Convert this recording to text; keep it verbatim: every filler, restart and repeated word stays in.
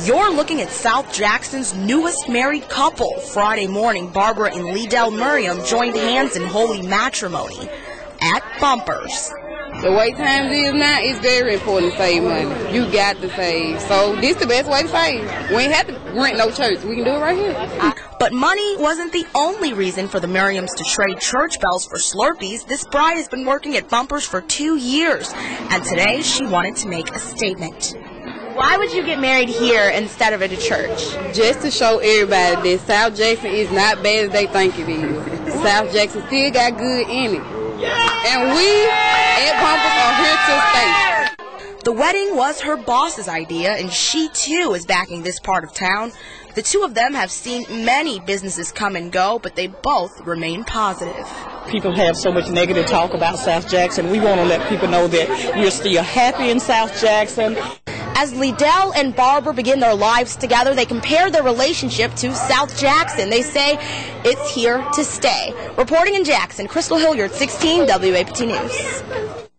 You're looking at South Jackson's newest married couple. Friday morning, Barbara and Liddell Miriam joined hands in holy matrimony at Bumpers. The way times is now, it's very important to save money. You got to save. So this the best way to save. We ain't have to rent no church. We can do it right here. But money wasn't the only reason for the Miriams to trade church bells for Slurpees. This bride has been working at Bumpers for two years, and today she wanted to make a statement. Why would you get married here instead of at a church? Just to show everybody that South Jackson is not bad as they think it is. South Jackson still got good in it. And we at Bumpers are here to stay. The wedding was her boss's idea, and she too is backing this part of town. The two of them have seen many businesses come and go, but they both remain positive. People have so much negative talk about South Jackson. We want to let people know that we're still happy in South Jackson. As Liddell and Barbara begin their lives together, they compare their relationship to South Jackson. They say it's here to stay. Reporting in Jackson, Crystal Hilliard, sixteen W A P T News.